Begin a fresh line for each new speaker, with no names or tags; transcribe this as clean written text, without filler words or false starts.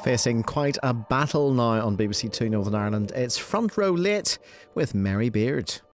Facing quite a battle now on BBC Two Northern Ireland. It's Front Row Late with Mary Beard.